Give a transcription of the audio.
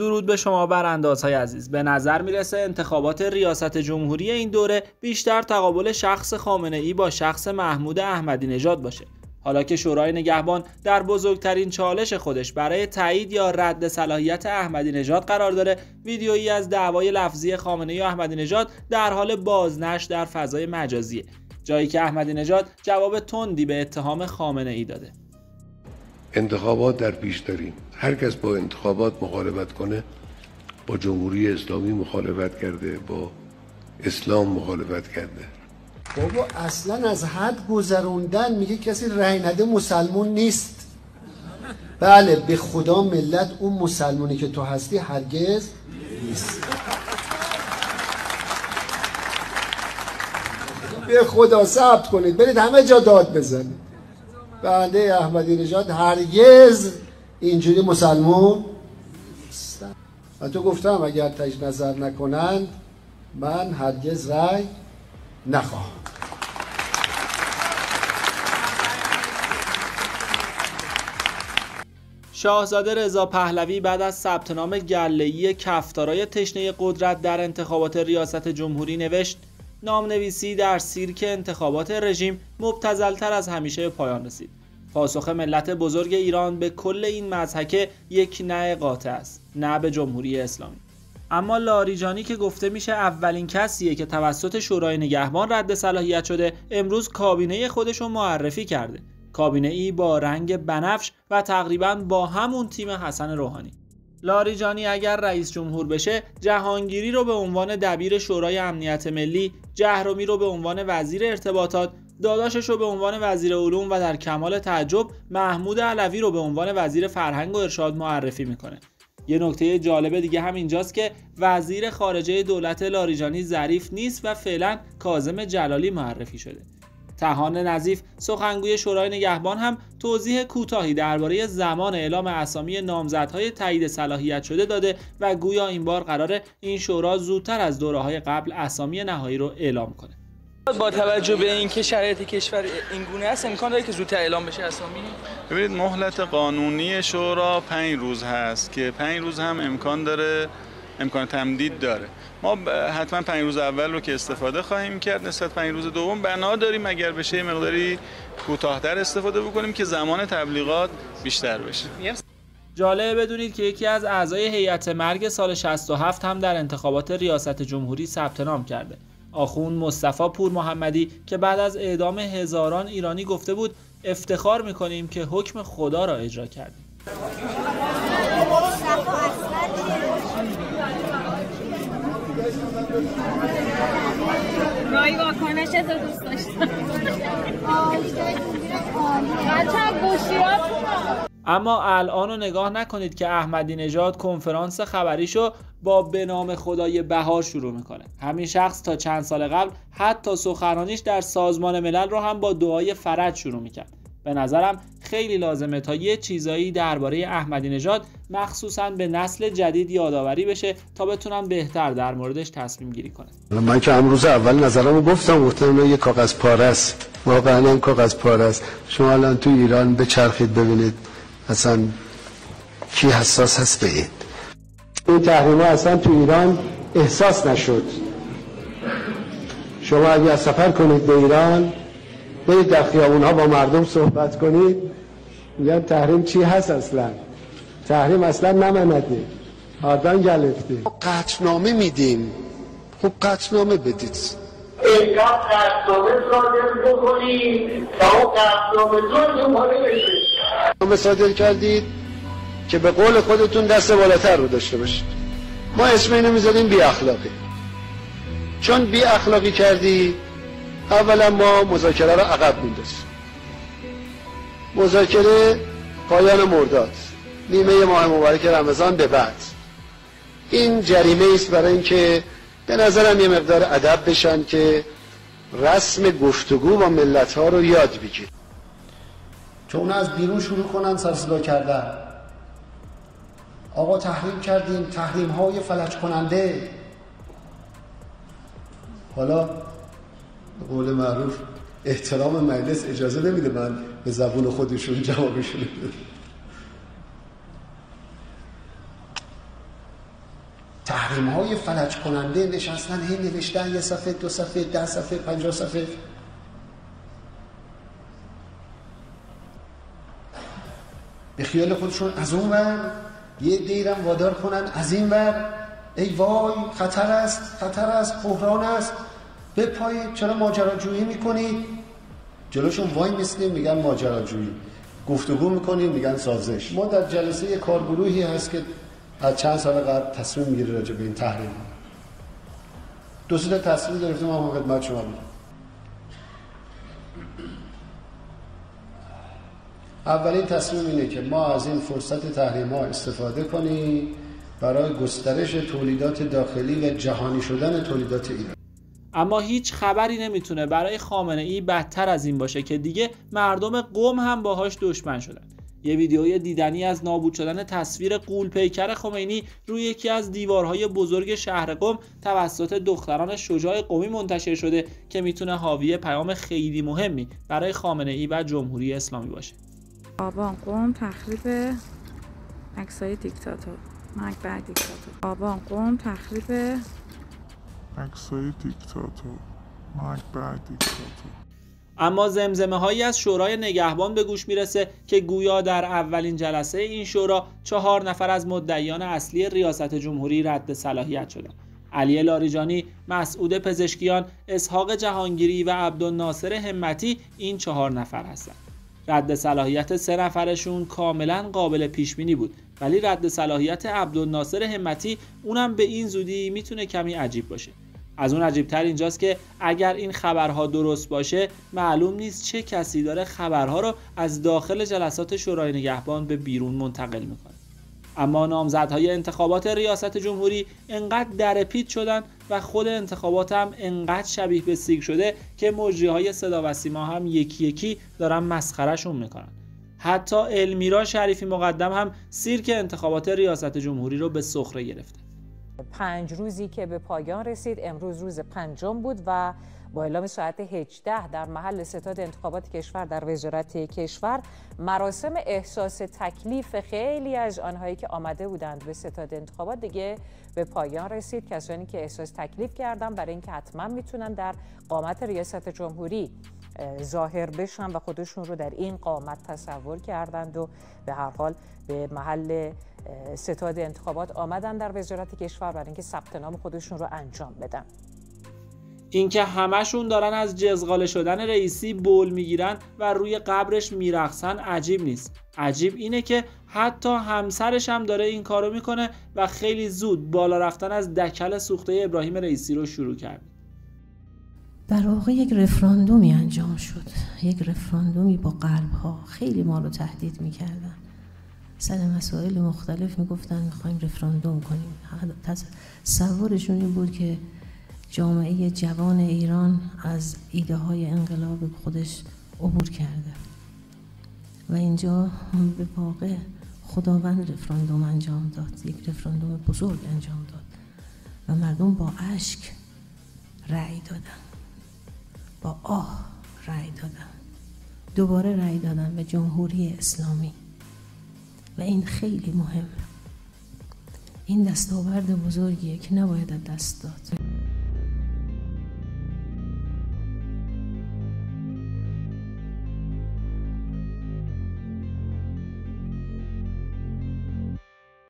درود به شما براندازهای عزیز. به نظر میرسه انتخابات ریاست جمهوری این دوره بیشتر تقابل شخص خامنه‌ای با شخص محمود احمدی نژاد باشه. حالا که شورای نگهبان در بزرگترین چالش خودش برای تایید یا رد صلاحیت احمدی نژاد قرار داره، ویدیویی از دعوای لفظی خامنه‌ای و احمدی نژاد در حال بازنشر در فضای مجازیه، جایی که احمدی نژاد جواب تندی به اتهام خامنه‌ای داده. انتخابات در پیش داریم. هر کس با انتخابات مخالفت کنه با جمهوری اسلامی مخالفت کرده، با اسلام مخالفت کرده. بابا اصلا از حد گذروندن. میگه کسی رأی نده مسلمون نیست. بله به خدا ملت اون مسلمونی که تو هستی هرگز نیست. به خدا ثبت کنید، برید همه جا داد بزنید. بنده احمدی نژاد هرگز اینجوری مسلمون نیستم. و تو گفتم اگر تجدید نظر نکنند من هرگز رأی نخواهم. شاهزاده رضا پهلوی بعد از ثبت نام گله‌ای کفتارای تشنه قدرت در انتخابات ریاست جمهوری نوشت: نامنویسی در سیرک انتخابات رژیم مبتذل‌تر از همیشه پایان رسید. پاسخ ملت بزرگ ایران به کل این مضحکه یک نه قاطع است، نه به جمهوری اسلامی. اما لاریجانی که گفته میشه اولین کسیه که توسط شورای نگهبان رد صلاحیت شده، امروز کابینه خودش رو معرفی کرده. کابینه‌ای با رنگ بنفش و تقریباً با همون تیم حسن روحانی. لاریجانی اگر رئیس جمهور بشه، جهانگیری رو به عنوان دبیر شورای امنیت ملی، جهرمی رو به عنوان وزیر ارتباطات، داداشش رو به عنوان وزیر علوم و در کمال تعجب محمود علوی رو به عنوان وزیر فرهنگ و ارشاد معرفی میکنه. یه نکته جالب دیگه هم اینجاست که وزیر خارجه دولت لاریجانی ظریف نیست و فعلا کاظم جلالی معرفی شده. طحان نظیف سخنگوی شورای نگهبان هم توضیح کوتاهی درباره زمان اعلام اسامی نامزدهای تایید صلاحیت شده داده و گویا این بار قراره این شورا زودتر از دوره‌های قبل اسامی نهایی رو اعلام کنه. با توجه به اینکه شرایط کشور اینگونه است امکان داره که زودتر اعلام بشه اسامی؟ ببینید مهلت قانونی شورا 5 روز هست که 5 روز هم امکان تمدید داره. ما حتما 5 روز اول رو که استفاده خواهیم کرد، نسبت 5 روز دوم بنا داریم اگر بشه مقداری کوتاه‌تر استفاده بکنیم که زمان تبلیغات بیشتر بشه. جالب بدونید که یکی از اعضای هیئت مرگ سال 67 هم در انتخابات ریاست جمهوری ثبت نام کرده. آخوند مصطفی پور محمدی که بعد از اعدام هزاران ایرانی گفته بود افتخار می‌کنیم که حکم خدا را اجرا کردیم. رای واکنش تو دوست داشتم. اما الان رو نگاه نکنید که احمدی نژاد کنفرانس خبریشو با به نام خدای بهار شروع میکنه. همین شخص تا چند سال قبل حتی سخنرانیش در سازمان ملل رو هم با دعای فرج شروع میکرد. به نظرم خیلی لازمه تا یه چیزایی درباره احمدی نژاد مخصوصاً به نسل جدید یادآوری بشه تا بتونن بهتر در موردش تصمیم گیری کنن. من که امروز اول نظرمو گفتم یه کاغذ پاره است. واقعا هم کاغذ پاره است. شما الان تو ایران بچرخید ببینید اصلا کی حساس هست به این تحریم‌ها اصلا تو ایران احساس نشد. شما اگه سفر کنید به ایران، برید در خیابون‌ها با مردم صحبت کنید، میگن تحریم چی هست اصلا؟ تحریم اصلا نمنده. آدم گرفته. قطعنامه میدیم. خب قطعنامه بدید. اینقدر قطعنامه صادر بکنید تا اون قطعنامه دنباله بشه. قطعنامه صادر کردید که به قول خودتون دست بالاتر رو داشته باشید. ما اسم اینو میذاریم بی اخلاقی. چون بی اخلاقی کردی، اولا ما مذاکره رو عقب میندازیم. مذاکره پایان مرداد، نیمه ماه مبارک رمضان به بعد. این جریمه است برای اینکه به نظرم یه مقدار ادب بشن که رسم گفتگو با ملت ها رو یاد بگیرن. چون از بیرون شروع کنن سر صدا کردن. آقا تحریم کردیم، تحریم های فلج کننده. حالا قول معروف احترام مجلس اجازه نمیده من به زبون خودشون جوابشون بدم. تحریم‌های فلج کننده نشستن هی نوشتن 1 صفحه 2 صفحه 10 صفحه 50 صفحه. به خیال خودشون از اون ور یه دیرم وادار کنن از این ور ای وای خطر است بحران است بپایید، چرا ماجراجویی میکنید؟ جلوشون وای میستیم میگن ماجراجویی، گفتگو میکنیم میگن سازش. ما در جلسه کارگروهی هست که از چند سال قبل تصمیم میگیره راجع به این تحریم. 2 تا تصمیم گرفتیم ما خدمت شما بودیم. اولین تصمیم اینه که ما از این فرصت تحریم ها استفاده کنیم برای گسترش تولیدات داخلی و جهانی شدن تولیدات ایران. اما هیچ خبری نمیتونه برای خامنه ای بدتر از این باشه که دیگه مردم قم هم باهاش دشمن شدن. یه ویدیوی دیدنی از نابود شدن تصویر غول‌پیکر خمینی روی یکی از دیوارهای بزرگ شهر قم توسط دختران شجاع قمی منتشر شده که میتونه حاوی پیام خیلی مهمی برای خامنه ای و جمهوری اسلامی باشه. آبان قم تخریب عکسای دیکتاتور، مرگ بر دیکتاتور. آبان قم تخریب عکسای دیکتاتور، مرگ بر دیکتاتور. اما زمزمه هایی از شورای نگهبان به گوش میرسه که گویا در اولین جلسه این شورا 4 نفر از مدعیان اصلی ریاست جمهوری رد صلاحیت شدن. علی لاریجانی، مسعود پزشکیان، اسحاق جهانگیری و عبدالناصر همتی این 4 نفر هستند. رد صلاحیت 3 نفرشون کاملا قابل پیش بینی بود، ولی رد صلاحیت عبدالناصر همتی اونم به این زودی میتونه کمی عجیب باشه. از اون عجیبتر اینجاست که اگر این خبرها درست باشه معلوم نیست چه کسی داره خبرها رو از داخل جلسات شورای نگهبان به بیرون منتقل میکنه. اما نامزدهای انتخابات ریاست جمهوری انقدر درپیچ شدن و خود انتخابات هم انقدر شبیه به سیگ شده که مجریهای صدا و سیما هم یکی یکی دارن مسخرهشون میکنن. حتی المیرا شریفی مقدم هم سیرک انتخابات ریاست جمهوری رو به سخره گرفته. 5 روزی که به پایان رسید، امروز روز 5م بود و با اعلام ساعت 18 در محل ستاد انتخابات کشور در وزارت کشور مراسم احساس تکلیف خیلی از آنهایی که آمده بودند به ستاد انتخابات دیگه به پایان رسید. کسانی که احساس تکلیف کردن برای اینکه حتما میتونن در قامت ریاست جمهوری ظاهر بشن و خودشون رو در این قامت تصور کردند و به هر حال به محل ستاد انتخابات آمدن در وزارت کشور برای اینکه ثبت نام خودشون رو انجام بدن. اینکه همشون دارن از جزغاله شدن رئیسی بول میگیرن و روی قبرش میرقصن عجیب نیست. عجیب اینه که حتی همسرش هم داره این کارو میکنه و خیلی زود بالا رفتن از دکل سوخته ابراهیم رئیسی رو شروع کرد. در واقع یک رفراندومی انجام شد، یک رفراندومی با قلب‌ها. خیلی ما رو تهدید میکردن، سر مسائل مختلف میگفتن میخوایم رفراندوم کنیم. تصورشون این بود که جامعه جوان ایران از ایده های انقلاب خودش عبور کرده و اینجا به واقع خداوند رفراندوم انجام داد، یک رفراندوم بزرگ انجام داد و مردم با اشک رأی دادن، با آه رأی دادن، دوباره رأی دادن به جمهوری اسلامی و این خیلی مهمه. این دستاورد بزرگیه که نباید از دست داد.